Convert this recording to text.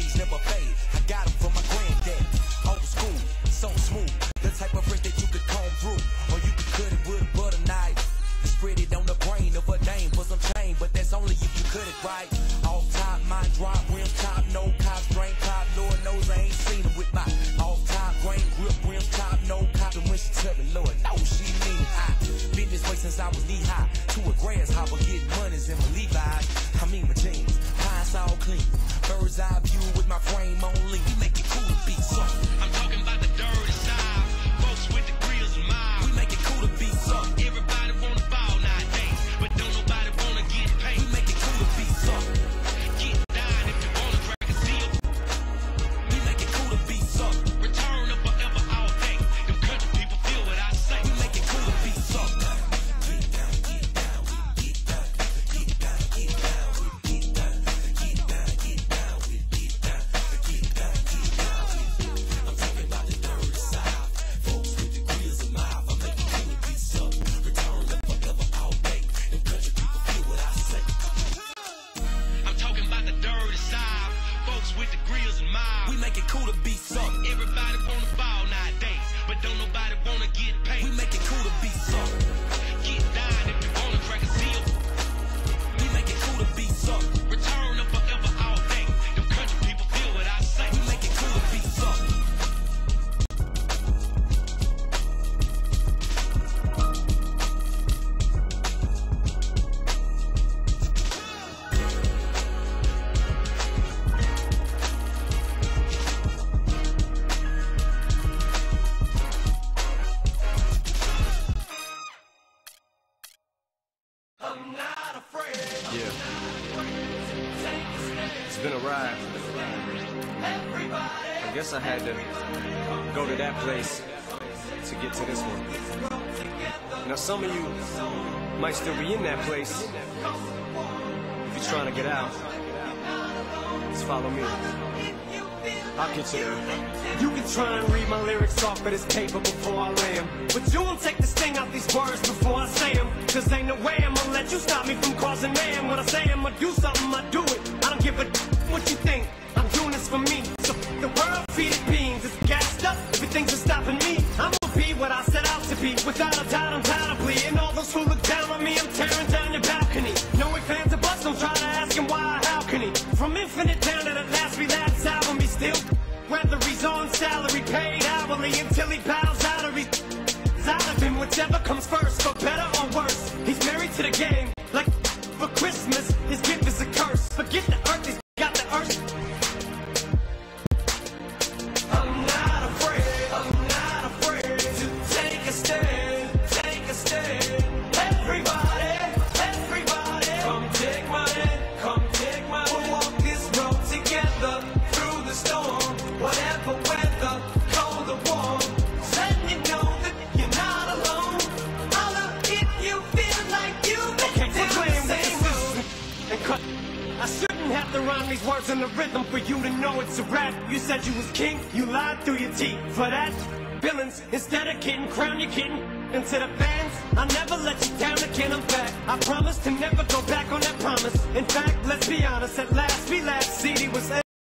days never fade. I got them from my granddad. Old school, so smooth. The type of fresh that you could comb through, or you could cut it with a butter knife. Spread it on the brain of a dame for some chain, but that's only if you cut it right. Off top, my drop, rim top, no cops, drain top. Lord knows I ain't seen him with my off top, grain grip, rim top, no cop. And when she tell me, Lord, no, she mean I been this way since I was knee high. To a grasshopper, getting monies in my Levi's. I mean my jeans, pints all clean. Bird's eye view with my frame on lean. We make it cool to be soft. I'm talking about the dirty side. Folks with the grills and miles. We make it cool to be soft. Everybody wanna ball nowadays, but don't nobody wanna get paid. We make it cool to be soft. Get down if you wanna crack a seal. We make it cool to be soft. Return to forever all day. Them country people feel what I say. We make it cool to be soft. Get down, get down, get down, get down, get down, get down, get down, get down, get down, get down, get down. I'm talking about the dirty side. Folks with the grills and mouth. I make it cool to be soft. Return to forever all day. Them country people feel what I say. I'm talking about the dirty side. Folks with the grills and miles. We make it cool to be soft. Everybody wanna ball nowadays, but don't nobody wanna get paid. We make it cool to be soft. Get down if you wanna crack a seal. We make it cool to be soft. Return to forever all day. Them country people feel what I say. We make it cool to be soft. I'm not afraid. Yeah. It's been a ride. I guess I had to go to that place to get to this one. Now some of you might still be in that place. If you're trying to get out, just follow me. I'll get you there. You can try and read my lyrics off of this paper before I lay 'em, but you won't take the sting out these words before I say 'em. Cause ain't no way I'm gonna let you stop me from causing mayhem. When I say I'm gonna do something, I do it. I don't give a what you think. I'm doing this for me. So the world feed it beans. It's gassed up. Everything's just stopping me. I'm gonna be what I set out to be. Without a doubt, undoubtedly. And all those who look down on me, I'm tearing down your balcony. No ifs, ands, or buts. Don't try to ask him why or how can he. From infinite down to the last relapse album, he still. Whether he's on salary, paid hourly, until he bows out or he's out of him, whichever comes first, for better or worse. He's married to the game, like for Christmas, his gift is a curse. Forget the earth, he's got the earth. I'm not afraid to take a stand, take a stand. Everybody, come take my hand, come take my hand. We'll walk this road together through the storm. Whatever weather, cold or warm, letting you know that you're not alone. Holla if you feel like you've been down the same road. And cut. I shouldn't have to rhyme these words in the rhythm for you to know it's a rap. You said you was king, you lied through your teeth. For that, villains, instead of kidding, crown your kitten. And to the fans, I'll never let you down again, I'm back. I promise to never go back on that promise. In fact, let's be honest, at last we laughed. CD was